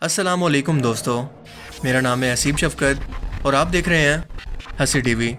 अस्सलाम वालेकुम दोस्तों, मेरा नाम है हसीब शफकत और आप देख रहे हैं हसी टीवी।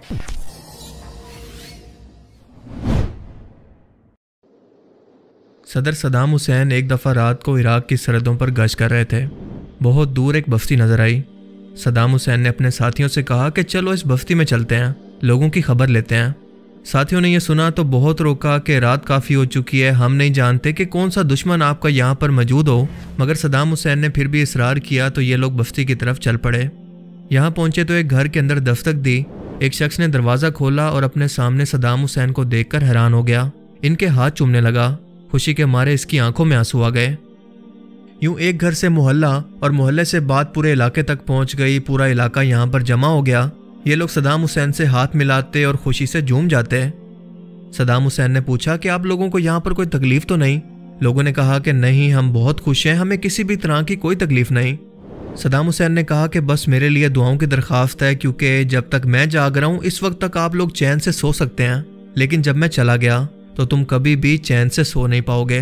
सदर सदाम हुसैन एक दफ़ा रात को इराक़ की सरहदों पर गश्त कर रहे थे। बहुत दूर एक बस्ती नज़र आई। सदाम हुसैन ने अपने साथियों से कहा कि चलो इस बस्ती में चलते हैं, लोगों की खबर लेते हैं। साथियों ने यह सुना तो बहुत रोका कि रात काफ़ी हो चुकी है, हम नहीं जानते कि कौन सा दुश्मन आपका यहाँ पर मौजूद हो। मगर सदाम हुसैन ने फिर भी इसरार किया तो ये लोग बस्ती की तरफ चल पड़े। यहाँ पहुँचे तो एक घर के अंदर दस्तक दी। एक शख्स ने दरवाज़ा खोला और अपने सामने सदाम हुसैन को देखकर हैरान हो गया। इनके हाथ चूमने लगा। खुशी के मारे इसकी आंखों में आंसू आ गए। यूं एक घर से मोहल्ला और मोहल्ले से बात पूरे इलाके तक पहुंच गई। पूरा इलाका यहाँ पर जमा हो गया। ये लोग सदाम हुसैन से हाथ मिलाते और खुशी से झूम जाते। सदाम हुसैन ने पूछा कि आप लोगों को यहाँ पर कोई तकलीफ तो नहीं? लोगों ने कहा कि नहीं, हम बहुत खुश हैं, हमें किसी भी तरह की कोई तकलीफ नहीं। सदाम हुसैन ने कहा कि बस मेरे लिए दुआओं की दरख्वास्त है, क्योंकि जब तक मैं जाग रहा हूँ इस वक्त तक आप लोग चैन से सो सकते हैं, लेकिन जब मैं चला गया तो तुम कभी भी चैन से सो नहीं पाओगे।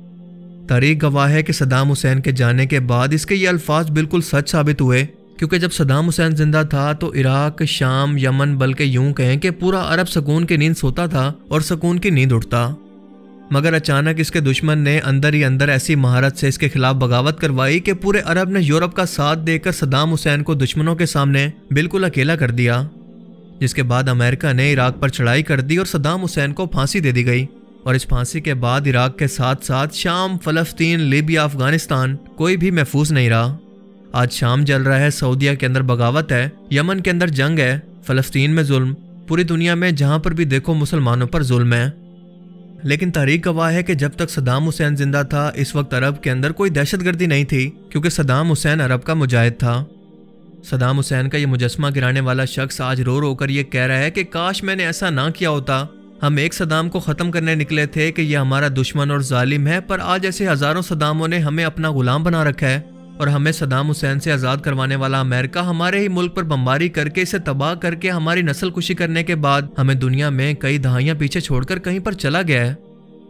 तारीख गवाह है कि सदाम हुसैन के जाने के बाद इसके ये अल्फाज बिल्कुल सच साबित हुए, क्योंकि जब सदाम हुसैन जिंदा था तो इराक, शाम, यमन, बल्कि यूं कहें कि पूरा अरब सुकून की नींद सोता था और सुकून की नींद उठता। मगर अचानक इसके दुश्मन ने अंदर ही अंदर ऐसी महारत से इसके खिलाफ बगावत करवाई कि पूरे अरब ने यूरोप का साथ देकर सदाम हुसैन को दुश्मनों के सामने बिल्कुल अकेला कर दिया। जिसके बाद अमेरिका ने इराक पर चढ़ाई कर दी और सदाम हुसैन को फांसी दे दी गई। और इस फांसी के बाद इराक के साथ साथ शाम, फलस्तीन, लीबिया, अफगानिस्तान कोई भी महफूज नहीं रहा। आज शाम जल रहा है, सऊदीया के अंदर बगावत है, यमन के अंदर जंग है, फलस्तीन में जुल्म, पूरी दुनिया में जहां पर भी देखो मुसलमानों पर जुल्म है। लेकिन तारीख गवाह है कि जब तक सदाम हुसैन जिंदा था इस वक्त अरब के अंदर कोई दहशतगर्दी नहीं थी, क्योंकि सदाम हुसैन अरब का मुजाहिद था। सदाम हुसैन का ये मुजस्मा गिराने वाला शख्स आज रो रो कर ये कह रहा है कि काश मैंने ऐसा ना किया होता। हम एक सदाम को ख़त्म करने निकले थे कि ये हमारा दुश्मन और जालिम है, पर आज ऐसे हज़ारों सदामों ने हमें अपना गुलाम बना रखा है और हमें सदाम हुसैन से आज़ाद करवाने वाला अमेरिका हमारे ही मुल्क पर बमबारी करके इसे तबाह करके हमारी नस्ल कुशी करने के बाद हमें दुनिया में कई दहाइयाँ पीछे छोड़कर कहीं पर चला गया है।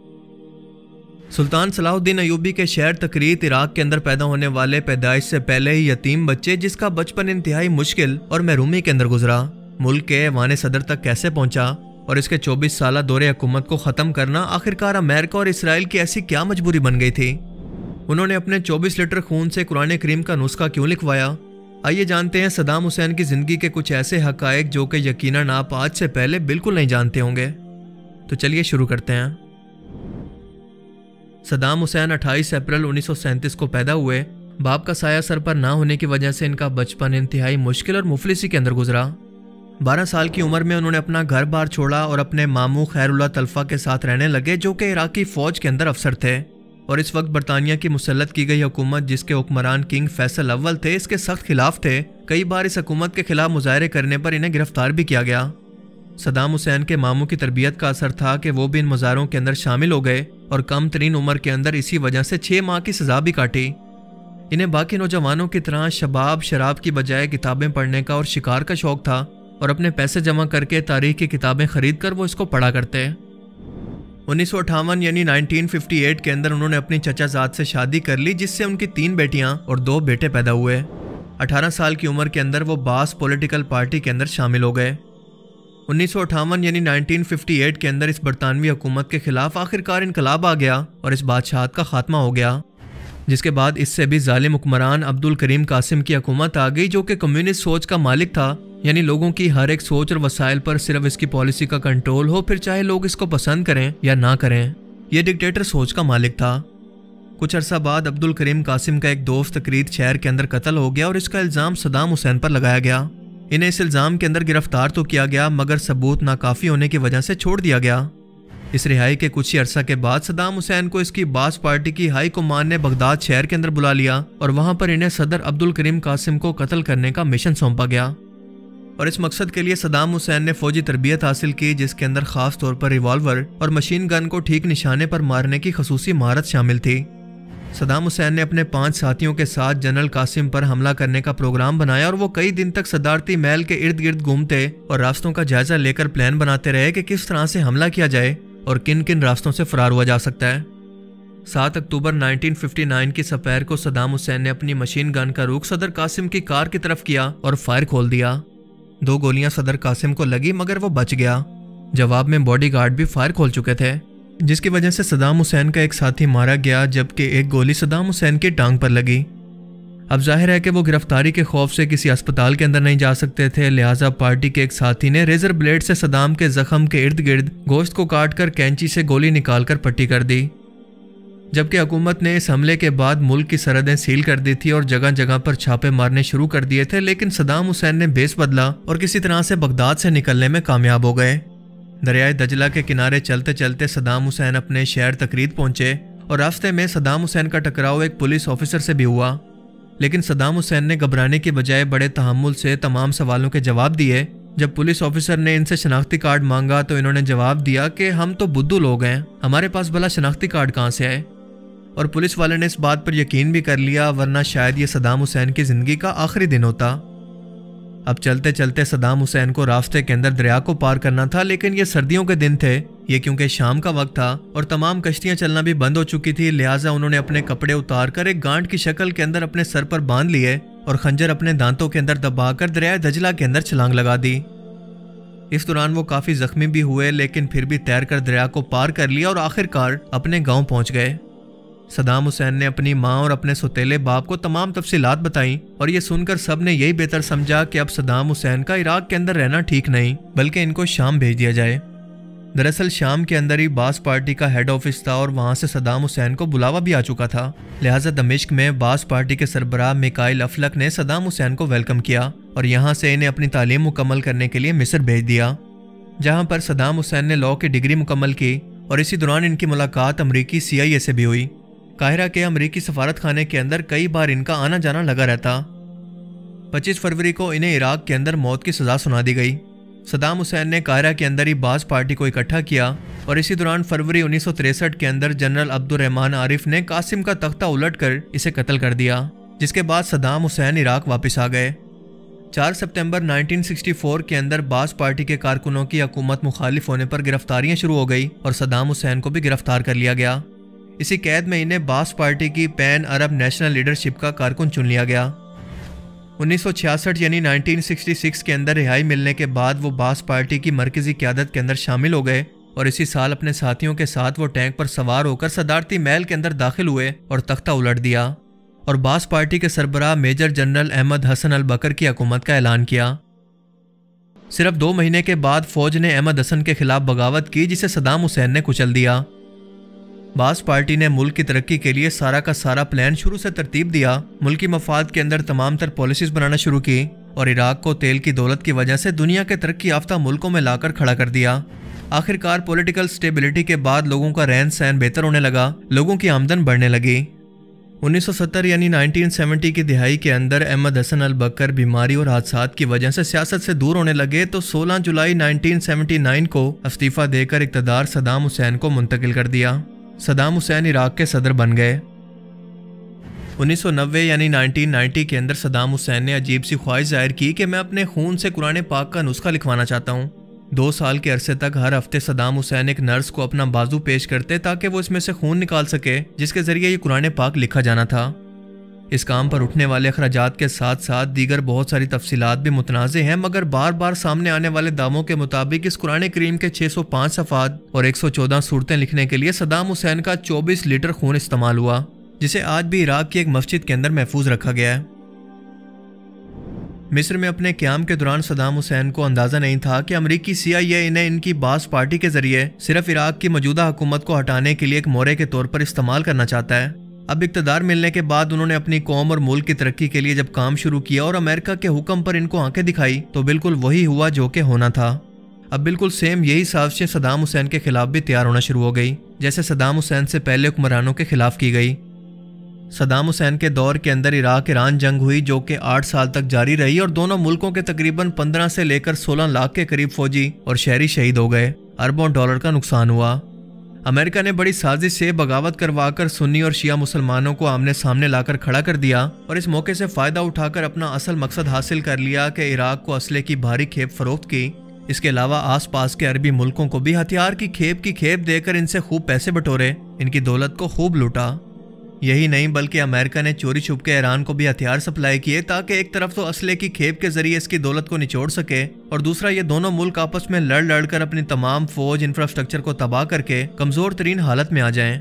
सुल्तान सलाहुद्दीन अयूबी के शहर तकरीत इराक के अंदर पैदा होने वाले पैदाइश से पहले ही यतीम बच्चे जिसका बचपन इंतहाई मुश्किल और महरूमी के अंदर गुजरा, मुल्क के ऐवान सदर तक कैसे पहुंचा और इसके 24 साला दौरे हुकूमत को ख़त्म करना आखिरकार अमेरिका और इसराइल की ऐसी क्या मजबूरी बन गई थी? उन्होंने अपने 24 लीटर खून से कुरान करीम का नुस्खा क्यों लिखवाया? आइए जानते हैं सदाम हुसैन की ज़िंदगी के कुछ ऐसे हक़ाइक़ जो कि यकीनन आप आज से पहले बिल्कुल नहीं जानते होंगे। तो चलिए शुरू करते हैं। सदाम हुसैन 28 अप्रैल 1937 को पैदा हुए। बाप का साया सर पर ना होने की वजह से इनका बचपन इंतहाई मुश्किल और मुफलिसी के अंदर गुजरा। 12 साल की उम्र में उन्होंने अपना घर बार छोड़ा और अपने मामू खैरुल्लाह तलफा के साथ रहने लगे, जो कि इराकी फ़ौज के अंदर अफसर थे। और इस वक्त बरतानिया की मुसल्लत की गई हुकूमत, जिसके हुक्मरान किंग फैसल अव्वल थे, इसके सख्त खिलाफ थे। कई बार इस हुकूमत के खिलाफ मुजाहरे करने पर इन्हें गिरफ्तार भी किया गया। सदाम हुसैन के मामू की तरबियत का असर था कि वो भी इन मुजाहरों के अंदर शामिल हो गए और कम तरीन उम्र के अंदर इसी वजह से 6 माह की सजा भी काटी। इन्हें बाकी नौजवानों की तरह शराब की बजाय किताबें पढ़ने का और शिकार का शौक था और अपने पैसे जमा करके तारीख की किताबें खरीद कर वो इसको पढ़ा करते। 1958 यानी 1958 के अंदर उन्होंने अपनी चचाजाद से शादी कर ली, जिससे उनकी 3 बेटियां और 2 बेटे पैदा हुए। 18 साल की उम्र के अंदर वो बास पॉलिटिकल पार्टी के अंदर शामिल हो गए। 1958 यानी 1958 के अंदर इस बरतानवी हुकूमत के खिलाफ आखिरकार इनकलाब आ गया और इस बादशाहत का खात्मा हो गया, जिसके बाद इससे भी जालिम हुक्मरान अब्दुल करीम कासिम की हुकूमत आ गई, जो कि कम्युनिस्ट सोच का मालिक था। यानी लोगों की हर एक सोच और वसाइल पर सिर्फ इसकी पॉलिसी का कंट्रोल हो, फिर चाहे लोग इसको पसंद करें या ना करें। यह डिक्टेटर सोच का मालिक था। कुछ अरसा बाद अब्दुल करीम कासिम का एक दोस्त तकरीत शहर के अंदर कत्ल हो गया और इसका इल्ज़ाम सदाम हुसैन पर लगाया गया। इन्हें इस इल्ज़ाम के अंदर गिरफ्तार तो किया गया, मगर सबूत नाकाफ़ी होने की वजह से छोड़ दिया गया। इस रिहाई के कुछ ही अरसा के बाद सदाम हुसैन को इसकी बास पार्टी की हाई कमान ने बगदाद शहर के अंदर बुला लिया और वहां पर इन्हें सदर अब्दुल करीम कासिम को कत्ल करने का मिशन सौंपा गया। और इस मकसद के लिए सदाम हुसैन ने फौजी तरबियत हासिल की, जिसके अंदर खास तौर पर रिवॉल्वर और मशीन गन को ठीक निशाने पर मारने की खसूसी महारत शामिल थी। सदाम हुसैन ने अपने 5 साथियों के साथ जनरल कासिम पर हमला करने का प्रोग्राम बनाया और वो कई दिन तक सदारती महल के इर्द गिर्द घूमते और रास्तों का जायजा लेकर प्लान बनाते रहे कि किस तरह से हमला किया जाए और किन किन रास्तों से फरार हुआ जा सकता है। 7 اکتوبر 1959 کی سپہر کو صدام حسین نے اپنی مشین گن کا رخ صدر قاسم کی کار کی طرف کیا اور فائر کھول دیا۔ 2 گولیاں صدر قاسم کو لگی مگر وہ بچ گیا۔ جواب میں باڈی گارڈ بھی فائر کھول چکے تھے، جس کی وجہ سے صدام حسین کا ایک ساتھی مارا گیا جبکہ ایک گولی صدام حسین کی ٹانگ پر لگی۔ اب ظاہر ہے کہ وہ گرفتاری کے خوف سے کسی اسپتال کے اندر نہیں جا سکتے تھے، لہٰذا پارٹی کے ایک ساتھی نے ریزر بلیڈ سے صدام کے زخم کے ارد گرد گوشت کو کاٹ کر کینچی سے گولی نکال کر پٹی کر دی۔ جبکہ حکومت نے اس حملے کے بعد ملک کی سرحدیں سیل کر دی تھی اور جگہ جگہ پر چھاپے مارنے شروع کر دیے تھے، لیکن صدام حسین نے بیس بدلا اور کسی طرح سے بغداد سے نکلنے میں کامیاب ہو گئے۔ دریائے دجلہ کے کنارے چلتے چلتے صدام حسین اپنے شہر تقرید پہنچے اور راستے میں صدام حسین کا ٹکراؤ ایک پولیس آفیسر سے بھی ہوا، لیکن صدام حسین نے گھبرانے کی بجائے بڑے تحمل سے تمام سوالوں کے جواب دیے۔ جب پولیس آفیسر نے ان سے شناختی کارڈ مانگا تو انہوں نے جواب دیا کہ ہم تو بدھو لوگ ہیں، ہمارے پاس بھلا شناختی کارڈ کہاں سے آئے؟ اور پولیس والے نے اس بات پر یقین بھی کر لیا، ورنہ شاید یہ صدام حسین کی زندگی کا آخری دن ہوتا۔ اب چلتے چلتے صدام حسین کو راستے کے اندر دریا کو پار کرنا تھا، لیکن یہ سردیوں کے دن تھے، یہ کیونکہ شام کا وقت تھا اور تمام کشتیاں چلنا بھی بند ہو چکی تھی، لہٰذا انہوں نے اپنے کپڑے اتار کر ایک گانٹ کی شکل کے اندر اپنے سر پر باندھ لیے اور خنجر اپنے دانتوں کے اندر دبا کر دریائے دجلہ کے اندر چھلانگ لگا دی۔ اس دوران وہ کافی زخمی بھی ہوئے، لیکن پھر بھی تیر کر دریا کو پار کر لیا اور آخرکار اپنے گاؤں پہنچ گئے۔ صدام حسین نے اپنی ماں اور اپنے سوتیلے باپ کو تمام تفصیلات بتائیں اور یہ سن کر سب نے یہی بہتر سمجھا کہ اب صدام حسین کا عراق کے اندر رہنا ٹھیک نہیں، بلکہ ان کو شام بھیج دیا جائے۔ دراصل شام کے اندر ہی باس پارٹی کا ہیڈ آفس تھا اور وہاں سے صدام حسین کو بلاوا بھی آ چکا تھا، لہٰذا دمشق میں باس پارٹی کے سربراہ میکائل افلک نے صدام حسین کو ویلکم کیا اور یہاں سے انہیں اپنی تعلیم مکمل کرنے کے لیے مصر بھیج دیا، جہاں پر صدام حسین نے لاء کی ڈگری مکمل کی اور اسی دوران ان کی ملاقات امریکی CIA سے بھی ہوئی۔ قاہرہ کے امریکی سفارت خانے کے اندر کئی بار ان کا آنا جانا لگا رہتا۔ 25 فروری کو انہیں عراق کے اندر موت کی سزا سنا دی گئی۔ صدام حسین نے قاہرہ کے اندر ہی باس پارٹی کو اکٹھا کیا اور اسی دوران فروری 1963 کے اندر جنرل عبد الرحمن عارف نے قاسم کا تختہ الٹ کر اسے قتل کر دیا، جس کے بعد صدام حسین عراق واپس آ گئے۔ 4 ستمبر 1964 کے اندر باس پارٹی کے کارکنوں کی حکومت مخالف ہونے پر گرفتاریاں شروع ہو گئی اور صدام حسین کو بھی گرفتار کر لیا گیا۔ اسی قید میں انہیں باس پارٹی کی پین عرب نیشنل لیڈرشپ کا کارکن چن لیا گیا۔ 1966 یعنی 1966 کے اندر رہائی ملنے کے بعد وہ باس پارٹی کی مرکزی قیادت کے اندر شامل ہو گئے اور اسی سال اپنے ساتھیوں کے ساتھ وہ ٹینک پر سوار ہو کر صدارتی محل کے اندر داخل ہوئے اور تختہ الٹ دیا اور باس پارٹی کے سربراہ major general Ahmed Hassan al Bakr کی حکومت کا اعلان کیا۔ صرف 2 مہینے کے بعد فوج نے احمد حسن کے خلاف بغاوت کی، جسے صدام حسین نے کچل دیا۔ باس پارٹی نے ملک کی ترقی کے لیے سارا کا سارا پلان شروع سے ترتیب دیا، ملکی مفاد کے اندر تمام تر پالیسیز بنانا شروع کی اور عراق کو تیل کی دولت کی وجہ سے دنیا کے ترقی یافتہ ملکوں میں لا کر کھڑا کر دیا۔ آخرکار پولیٹیکل سٹیبلٹی کے بعد لوگوں کا رہن سہن بہتر ہونے لگا، لوگوں کی آمدن بڑھنے لگی۔ 1970 یعنی 1970 کی دہائی کے اندر احمد حسن البکر بیماری اور حادثات کی وجہ سے سیاست سے دور ہونے لگے تو 16 جولائی 1979 کو استعفیٰ دے کر اقتدار صدام حسین کو منتقل کر دیا۔ صدام حسین عراق کے صدر بن گئے۔ 1990 یعنی 1990 کے اندر صدام حسین نے عجیب سی خواہش ظاہر کی کہ میں اپنے خون سے قرآن پاک کا نسخہ لکھوانا چاہتا ہوں۔ 2 سال کے عرصے تک ہر ہفتے صدام حسین ایک نرس کو اپنا بازو پیش کرتے تاکہ وہ اس میں سے خون نکال سکے، جس کے ذریعے یہ قرآن پاک لکھا جانا تھا۔ اس کام پر اٹھنے والے اخراجات کے ساتھ ساتھ دیگر بہت ساری تفصیلات بھی متنازع ہیں، مگر بار بار سامنے آنے والے دعووں کے مطابق اس قرآن کریم کے 605 صفحات اور 114 صورتیں لکھنے کے لیے صدام حسین کا 24 لیٹر خون استعمال ہوا، جسے آج بھی عراق کی ایک مسجد کے اندر محفوظ رکھا گیا ہے۔ مصر میں اپنے قیام کے دوران صدام حسین کو اندازہ نہیں تھا کہ امریکی CIA انہیں ان کی باس پارٹی کے ذریعے صرف عراق کی موجودہ حکومت کو ہٹانے کے لیے ایک مورے کے طور پر استعمال کرنا چاہتا ہے۔ اب اقتدار ملنے کے بعد انہوں نے اپنی قوم اور ملک کی ترقی کے لیے جب کام شروع کیا اور امریکہ کے حکم پر ان کو آنکھیں دکھائی تو بالکل وہی ہوا جو کہ ہونا تھا۔ اب بالکل سیم یہی سازشیں صدام حسین کے خلاف بھی تیار ہونا شروع ہو گئی، جیسے صدام حسین سے پہلے حکمرانوں کے خلاف کی گئی۔ صدام حسین کے دور کے اندر عراق ایران جنگ ہوئی جو کہ 8 سال تک جاری رہی اور دونوں ملکوں کے تقریباً 15 سے لے کر 16 لاکھ کے قریب فوجی اور شہری شہید ہو گئے، اربوں ڈالر کا نقصان ہوا۔ امریکہ نے بڑی سازش سے بغاوت کروا کر سنی اور شیعہ مسلمانوں کو آمنے سامنے لا کر کھڑا کر دیا اور اس موقع سے فائدہ اٹھا کر اپنا اصل مقصد حاصل کر لیا کہ عراق کو اسلحے کی بھاری کھیپ فروخت کی۔ اس کے علاوہ آس پاس کے عربی ملکوں کو بھی ہتھیار کی کھیپ دے کر ان سے خوب پیسے بٹورے، ان کی دولت کو خوب لوٹا۔ یہی نہیں بلکہ امریکہ نے چوری چھپ کے ایران کو بھی ہتھیار سپلائی کیے تاکہ ایک طرف تو اسلحے کی کھیپ کے ذریعے اس کی دولت کو نچوڑ سکے، اور دوسرا یہ دونوں ملک آپس میں لڑ کر اپنی تمام فوج انفراسٹرکچر کو تباہ کر کے کمزور ترین حالت میں آ جائیں۔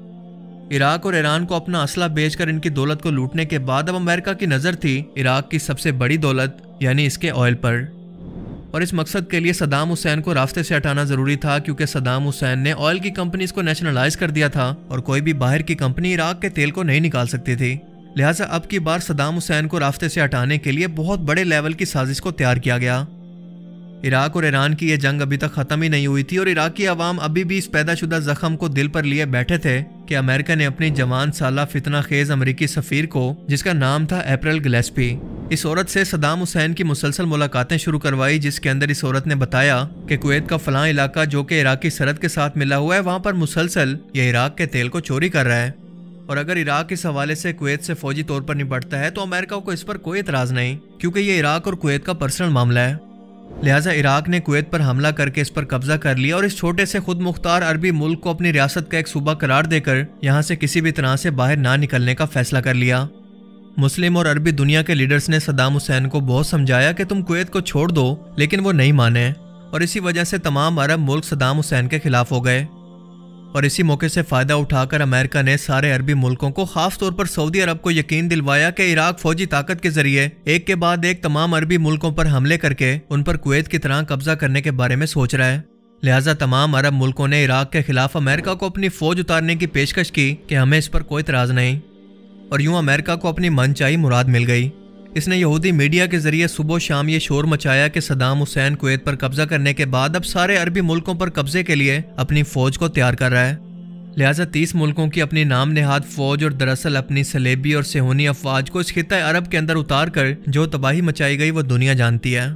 عراق اور ایران کو اپنا اسلحہ بیچ کر ان کی دولت کو لوٹنے کے بعد اب امریکہ کی نظر تھی عراق کی سب سے بڑی دولت یعنی اس کے آئل پر، اور اس مقصد کے لیے صدام حسین کو راستے سے ہٹانا ضروری تھا، کیونکہ صدام حسین نے آئل کی کمپنیز کو نیشنلائز کر دیا تھا اور کوئی بھی باہر کی کمپنی عراق کے تیل کو نہیں نکال سکتی تھی۔ لہٰذا اب کی بار صدام حسین کو راستے سے ہٹانے کے لیے بہت بڑے لیول کی سازش کو تیار کیا گیا۔ عراق اور ایران کی یہ جنگ ابھی تک ختم ہی نہیں ہوئی تھی اور عراقی عوام ابھی بھی اس پیدا شدہ زخم کو دل پر لیے بیٹھے تھے کہ امریکہ نے اپنی جوان سالہ فتنہ خیز امریکی سفیر کو، جس کا نام تھا اپریل گلیسپی، اس عورت سے صدام حسین کی مسلسل ملاقاتیں شروع کروائی، جس کے اندر اس عورت نے بتایا کہ کویت کا فلاں علاقہ جو کہ عراقی سرحد کے ساتھ ملا ہوا ہے، وہاں پر مسلسل یہ عراق کے تیل کو چوری کر رہا ہے، اور اگر عراق اس حوالے سے کویت سے فوجی طور پر نپٹتا ہے تو امریکہ کو اس پر کوئی اعتراض نہیں، کیونکہ یہ عراق اور کویت کا پرسنل معاملہ ہے۔ لہٰذا عراق نے کویت پر حملہ کر کے اس پر قبضہ کر لیا اور اس چھوٹے سے خود مختار عربی ملک کو اپنی ریاست کا ایک صوبہ قرار دے کر یہاں سے کسی بھی طرح سے باہر نہ نکلنے کا فیصلہ کر لیا۔ مسلم اور عربی دنیا کے لیڈرز نے صدام حسین کو بہت سمجھایا کہ تم کویت کو چھوڑ دو، لیکن وہ نہیں مانے، اور اسی وجہ سے تمام عرب ملک صدام حسین کے خلاف ہو گئے، اور اسی موقع سے فائدہ اٹھا کر امریکہ نے سارے عربی ملکوں کو خاص طور پر سعودی عرب کو یقین دلوایا کہ عراق فوجی طاقت کے ذریعے ایک کے بعد ایک تمام عربی ملکوں پر حملے کر کے ان پر کویت کی طرح قبضہ کرنے کے بارے میں سوچ رہا ہے۔ لہٰذا تمام عرب ملکوں نے عراق کے خلاف امریکہ کو اپنی فوج اتارنے کی پیشکش کی کہ ہمیں اس پر کوئی اعتراض نہیں، اور یوں امریکہ کو اپنی من چاہی مراد مل گئی۔ اس نے یہودی میڈیا کے ذریعے صبح و شام یہ شور مچایا کہ صدام حسین کویت پر قبضہ کرنے کے بعد اب سارے عربی ملکوں پر قبضے کے لیے اپنی فوج کو تیار کر رہا ہے، لہٰذا 30 ملکوں کی اپنی نام نہاد فوج اور دراصل اپنی صلیبی اور صہیونی افواج کو اس خطہ عرب کے اندر اتار کر جو تباہی مچائی گئی وہ دنیا جانتی ہے۔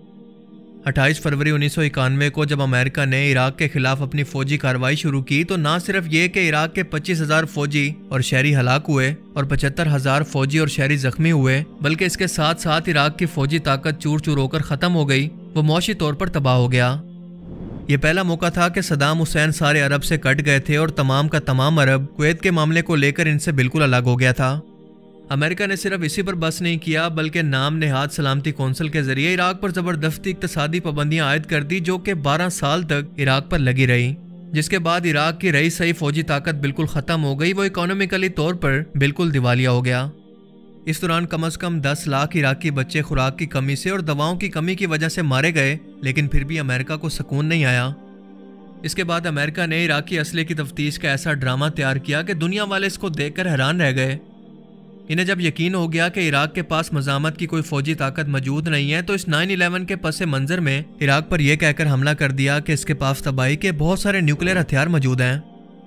28 فروری 1991 کو جب امریکہ نے عراق کے خلاف اپنی فوجی کارروائی شروع کی تو نہ صرف یہ کہ عراق کے 25,000 فوجی اور شہری ہلاک ہوئے اور 75,000 فوجی اور شہری زخمی ہوئے، بلکہ اس کے ساتھ ساتھ عراق کی فوجی طاقت چور چور ہو کر ختم ہو گئی، وہ معاشی طور پر تباہ ہو گیا۔ یہ پہلا موقع تھا کہ صدام حسین سارے عرب سے کٹ گئے تھے اور تمام کا تمام عرب کویت کے معاملے کو لے کر ان سے بالکل الگ ہو گیا تھا۔ امریکہ نے صرف اسی پر بس نہیں کیا بلکہ نام نہاد سلامتی کونسل کے ذریعے عراق پر زبردستی اقتصادی پابندیاں عائد کر دی، جو کہ 12 سال تک عراق پر لگی رہی، جس کے بعد عراق کی رہی صحیح فوجی طاقت بالکل ختم ہو گئی، وہ اکانومیکلی طور پر بالکل دیوالیہ ہو گیا۔ اس دوران کم از کم 10 لاکھ عراقی بچے خوراک کی کمی سے اور دواؤں کی کمی کی وجہ سے مارے گئے، لیکن پھر بھی امریکہ کو سکون نہیں آیا۔ اس کے بعد امریکہ نے عراقی اسلحے کی تفتیش کا ایسا ڈرامہ تیار کیا کہ دنیا والے اس کو دیکھ کر حیران رہ گئے۔ انہیں جب یقین ہو گیا کہ عراق کے پاس مزاحمت کی کوئی فوجی طاقت موجود نہیں ہے تو اس 9/11 کے پس منظر میں عراق پر یہ کہہ کر حملہ کر دیا کہ اس کے پاس تباہی کے بہت سارے نیوکلیر ہتھیار موجود ہیں۔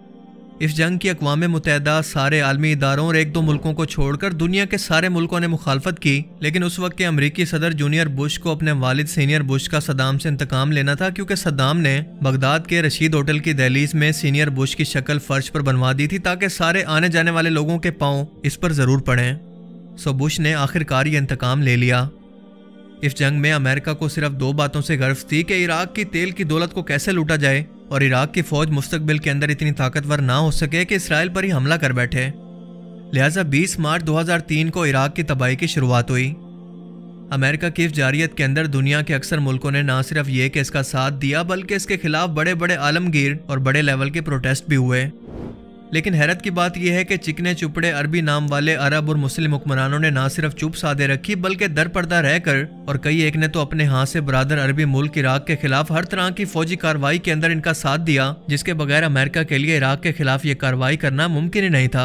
اس جنگ کی اقوام متحدہ، سارے عالمی اداروں اور 1-2 ملکوں کو چھوڑ کر دنیا کے سارے ملکوں نے مخالفت کی، لیکن اس وقت کے امریکی صدر جونیئر بش کو اپنے والد سینئر بش کا صدام سے انتقام لینا تھا، کیونکہ صدام نے بغداد کے رشید ہوٹل کی دہلیز میں سینئر بش کی شکل فرش پر بنوا دی تھی تاکہ سارے آنے جانے والے لوگوں کے پاؤں اس پر ضرور پڑیں۔ سو بش نے آخر کار یہ انتقام لے لیا۔ اس جنگ میں امریکہ کو صرف 2 باتوں سے غرض تھی کہ عراق کی تیل کی دولت کو کیسے لوٹا جائے اور عراق کی فوج مستقبل کے اندر اتنی طاقتور نہ ہو سکے کہ اسرائیل پر ہی حملہ کر بیٹھے۔ لہٰذا 20 مارچ 2003 کو عراق کی تباہی کی شروعات ہوئی۔ امریکہ کی اس جارحیت کے اندر دنیا کے اکثر ملکوں نے نہ صرف یہ کہ اس کا ساتھ دیا بلکہ اس کے خلاف بڑے بڑے عالمگیر اور بڑے لیول کے پروٹیسٹ بھی ہوئے، لیکن حیرت کی بات یہ ہے کہ چکنے چپڑے عربی نام والے عرب اور مسلم حکمرانوں نے نہ صرف چپ سادے رکھی بلکہ در پردہ رہ کر، اور کئی ایک نے تو اپنے ہاں سے برادر عربی ملک عراق کے خلاف ہر طرح کی فوجی کارروائی کے اندر ان کا ساتھ دیا، جس کے بغیر امریکہ کے لیے عراق کے خلاف یہ کارروائی کرنا ممکن ہی نہیں تھا۔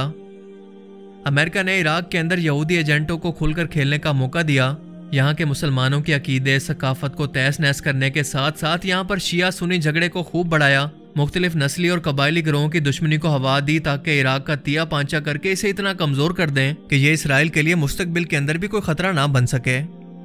امریکہ نے عراق کے اندر یہودی ایجنٹوں کو کھل کر کھیلنے کا موقع دیا، یہاں کے مسلمانوں کے عقیدے ثقافت کو تہس نہس کرنے کے ساتھ ساتھ یہاں پر شیعہ سنی جھگڑے کو خوب بڑھایا، مختلف نسلی اور قبائلی گروہوں کی دشمنی کو ہوا دی تاکہ عراق کا تیا پانچا کر کے اسے اتنا کمزور کر دیں کہ یہ اسرائیل کے لیے مستقبل کے اندر بھی کوئی خطرہ نہ بن سکے۔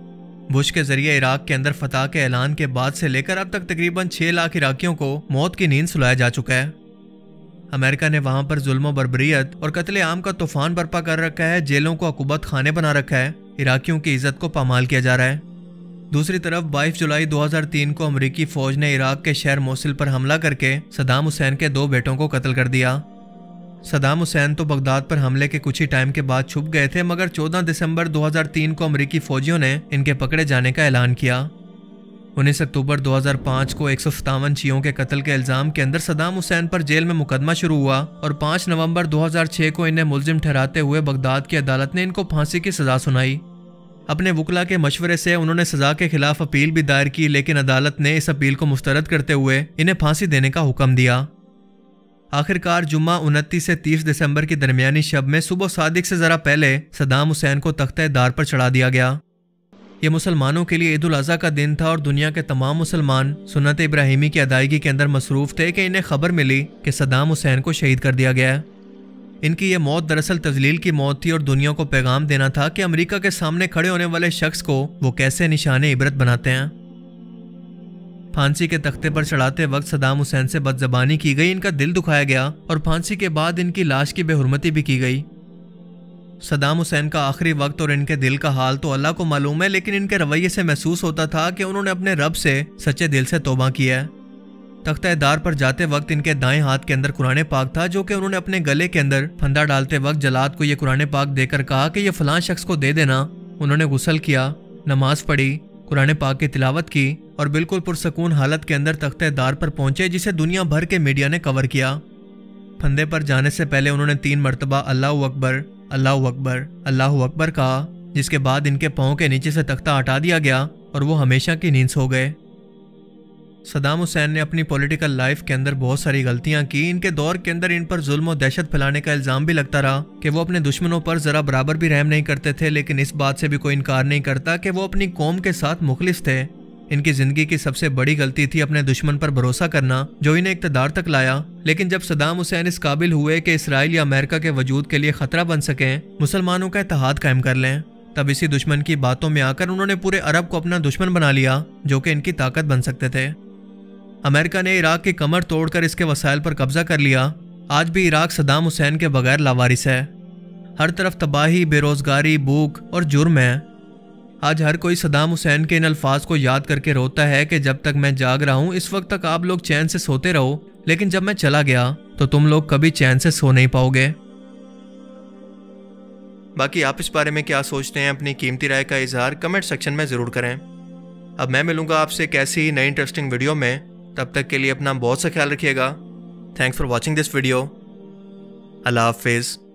بش کے ذریعے عراق کے اندر فتح کے اعلان کے بعد سے لے کر اب تک تقریباً 6 لاکھ عراقیوں کو موت کی نیند سلایا جا چکا ہے۔ امریکہ نے وہاں پر ظلم و بربریت اور قتل عام کا طوفان برپا کر رکھا ہے، جیلوں کو عقوبت خانے بنا رکھا ہے، عراقیوں کی عزت کو پامال کیا جا رہا ہے۔ دوسری طرف 22 جولائی 2003 کو امریکی فوج نے عراق کے شہر موصل پر حملہ کر کے صدام حسین کے 2 بیٹوں کو قتل کر دیا۔ صدام حسین تو بغداد پر حملے کے کچھ ہی ٹائم کے بعد چھپ گئے تھے، مگر 14 دسمبر 2003 کو امریکی فوجیوں نے ان کے پکڑے جانے کا اعلان کیا۔ 19 اکتوبر 2005 کو 157 شیعوں کے قتل کے الزام کے اندر صدام حسین پر جیل میں مقدمہ شروع ہوا اور 5 نومبر 2006 کو انہیں ملزم ٹھہراتے ہوئے بغداد کی عدالت نے ان کو پھانسی کی سزا سنائی۔ اپنے وکلا کے مشورے سے انہوں نے سزا کے خلاف اپیل بھی دائر کی، لیکن عدالت نے اس اپیل کو مسترد کرتے ہوئے انہیں پھانسی دینے کا حکم دیا۔ آخرکار جمعہ 29 سے 30 دسمبر کی درمیانی شب میں صبح صادق سے ذرا پہلے صدام حسین کو تختہ دار پر چڑھا دیا گیا۔ یہ مسلمانوں کے لیے عید الاضحیٰ کا دن تھا اور دنیا کے تمام مسلمان سنت ابراہیمی کی ادائیگی کے اندر مصروف تھے کہ انہیں خبر ملی کہ صدام حسین کو شہید کر دیا گیا ہے۔ ان کی یہ موت دراصل تذلیل کی موت تھی اور دنیا کو پیغام دینا تھا کہ امریکہ کے سامنے کھڑے ہونے والے شخص کو وہ کیسے نشان عبرت بناتے ہیں۔ پھانسی کے تختے پر چڑھاتے وقت صدام حسین سے بدزبانی کی گئی، ان کا دل دکھایا گیا اور پھانسی کے بعد ان کی لاش کی بے حرمتی بھی کی گئی۔ صدام حسین کا آخری وقت اور ان کے دل کا حال تو اللہ کو معلوم ہے، لیکن ان کے رویے سے محسوس ہوتا تھا کہ انہوں نے اپنے رب سے سچے دل سے توبہ کیا ہے۔ تختہ دار پر جاتے وقت ان کے دائیں ہاتھ کے اندر قرآن پاک تھا، جو کہ انہوں نے اپنے گلے کے اندر پھندا ڈالتے وقت جلاد کو یہ قرآن پاک دے کر کہا کہ یہ فلاں شخص کو دے دینا۔ انہوں نے غسل کیا، نماز پڑھی، قرآن پاک کی تلاوت کی اور بالکل پرسکون حالت کے اندر تختہ دار پر پہنچے، جسے دنیا بھر کے میڈیا نے کور کیا۔ پھندے پر جانے سے پہلے انہوں نے 3 مرتبہ اللہ اکبر اللہ اکبر اللہ اکبر کہا، جس کے بعد ان کے پاؤں کے نیچے سے تختہ ہٹا دیا گیا اور وہ ہمیشہ کی نیند سو گئے۔ صدام حسین نے اپنی پولیٹیکل لائف کے اندر بہت ساری غلطیاں کی۔ ان کے دور کے اندر ان پر ظلم و دہشت پھیلانے کا الزام بھی لگتا رہا کہ وہ اپنے دشمنوں پر ذرا برابر بھی رحم نہیں کرتے تھے، لیکن اس بات سے بھی کوئی انکار نہیں کرتا کہ وہ اپنی قوم کے ساتھ مخلص تھے۔ ان کی زندگی کی سب سے بڑی غلطی تھی اپنے دشمن پر بھروسہ کرنا، جو انہیں اقتدار تک لایا۔ لیکن جب صدام حسین اس قابل ہوئے کہ اسرائیل یا امریکہ کے وجود کے لیے خطرہ بن سکیں، مسلمانوں کا اتحاد قائم کر لیں، تب اسی دشمن کی باتوں میں آ کر انہوں نے پورے عرب کو اپنا دشمن بنا لیا، جو کہ ان کی طاقت بن سکتے تھے۔ امریکہ نے عراق کی کمر توڑ کر اس کے وسائل پر قبضہ کر لیا۔ آج بھی عراق صدام حسین کے بغیر لاوارث ہے۔ ہر طرف تباہی، بے روزگاری، بھوک اور جرم ہے۔ آج ہر کوئی صدام حسین کے ان الفاظ کو یاد کر کے روتا ہے کہ جب تک میں جاگ رہا ہوں اس وقت تک آپ لوگ چین سے سوتے رہو، لیکن جب میں چلا گیا تو تم لوگ کبھی چین سے سو نہیں پاؤ گے۔ باقی آپ اس بارے میں کیا سوچتے ہیں؟ اپنی قیمتی رائے کا اظہار کمنٹ سیکشن میں ضرور کریں۔ اب میں ملوں گا آپ سے ایک ایسی نئی انٹرسٹنگ ویڈیو میں، تب تک کے لیے اپنا بہت سا خیال رکھیے گا۔ Thanks for watching this video. اللہ حافظ۔